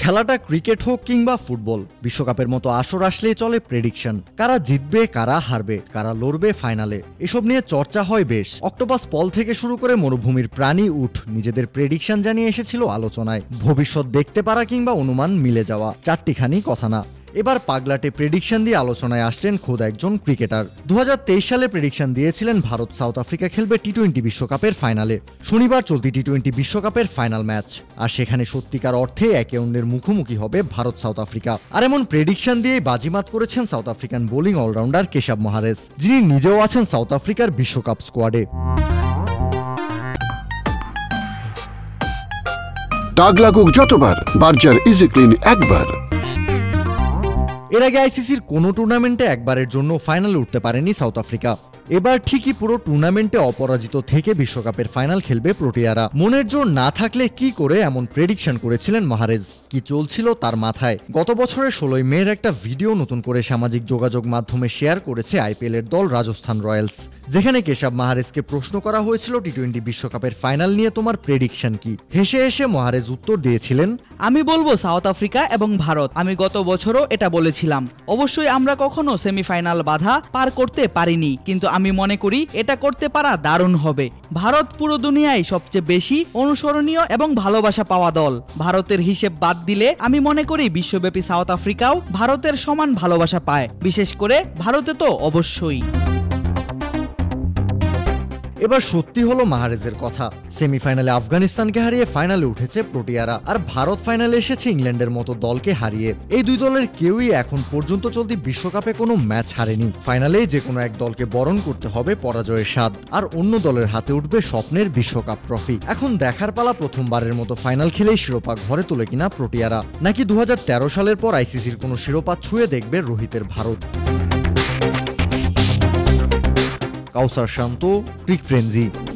খেলাটা ক্রিকেট হোক কিংবা ফুটবল, বিশ্বকাপের মতো আসর আসলেই চলে প্রেডিকশন। কারা জিতবে, কারা হারবে, কারা লড়বে ফাইনালে, এসব নিয়ে চর্চা হয় বেশ। অক্টোপাস পল থেকে শুরু করে মরুভূমির প্রাণী উট নিজেদের প্রেডিকশন জানিয়ে এসেছিল আলোচনায়। ভবিষ্যৎ দেখতে পারা কিংবা অনুমান মিলে যাওয়া, চারটিখানি কথা না। এবার পাগলাটে প্রেডিকশন দিয়ে আলোচনায় আসলেন খোদ একজন ক্রিকেটার। 2023 সালে প্রেডিকশন দিয়েছিলেন ভারত সাউথ আফ্রিকা খেলবে টি-20 বিশ্বকাপের ফাইনালে। শনিবার চলতি টি-20 বিশ্বকাপের ফাইনাল ম্যাচ, আর সেখানে সত্যিকার অর্থে একে অন্যের মুখোমুখি হবে ভারত সাউথ আফ্রিকা। আর এমন প্রেডিকশন দিয়েই বাজিমাত করেছেন South African bowling allrounder Keshav Maharaj, যিনি নিজেও আছেন সাউথ আফ্রিকার বিশ্বকাপ স্কোয়াডে। দাগ লাগুক যতবার, বার্জার ইজি ক্লিন একবার। এর আগে আইসিসির কোনো টুর্নামেন্টে একবারের জন্য ফাইনালে উঠতে পারেনি সাউথ আফ্রিকা। এবার ঠিকই পুরো টুর্নামেন্টে অপরাজিত থেকে বিশ্বকাপের ফাইনাল খেলবে প্রোটিয়ারা। মনের জোর না থাকলে কি করে এমন প্রেডিকশন করেছিলেন মহারেজ? কি চলছিল তার মাথায়? গত বছরের 16 মের একটা ভিডিও নতুন করে সামাজিক যোগাযোগ মাধ্যমে শেয়ার করেছে আইপিএল এর দল রাজস্থান রয়্যালস, যেখানে কেশব মহারেজকে প্রশ্ন করা হয়েছিল টি-20 বিশ্বকাপের ফাইনাল নিয়ে তোমার প্রেডিকশন কি। হেসে হেসে মহারেজ উত্তর দিয়েছিলেন, আমি বলবো সাউথ আফ্রিকা এবং ভারত। আমি গত বছরও এটা বলেছিলাম। অবশ্যই আমরা কখনো সেমিফাইনাল বাধা পার করতে পারিনি, কিন্তু আমি মনে করি এটা করতে পারা দারুণ হবে। ভারত পুরো দুনিয়ায় সবচেয়ে বেশি অনুসরণীয় এবং ভালোবাসা পাওয়া দল। ভারতের হিসেব বাদ দিলে আমি মনে করি বিশ্বব্যাপী সাউথ আফ্রিকাও ভারতের সমান ভালোবাসা পায়, বিশেষ করে ভারতে তো অবশ্যই। এবার সত্যি হলো মাহারেজের কথা। সেমিফাইনালে আফগানিস্তানকে হারিয়ে ফাইনালে উঠেছে প্রোটিয়ারা, আর ভারত ফাইনালে এসেছে ইংল্যান্ডের মতো দলকে হারিয়ে। এই দুই দলের কেউই এখন পর্যন্ত চলতি বিশ্বকাপে কোনো ম্যাচ হারেনি। ফাইনালে যে কোনো এক দলকে বরণ করতে হবে পরাজয়ের স্বাদ, আর অন্য দলের হাতে উঠবে স্বপ্নের বিশ্বকাপ ট্রফি। এখন দেখার পালা প্রথমবারের মতো ফাইনাল খেলেই শিরোপা ঘরে তোলে কিনা প্রোটিয়ারা, নাকি 2013 সালের পর আইসিসির কোনো শিরোপা ছুঁয়ে দেখবে রোহিতের ভারত। কাউসার শান্ত, ক্রিক ফ্রেঞ্জি।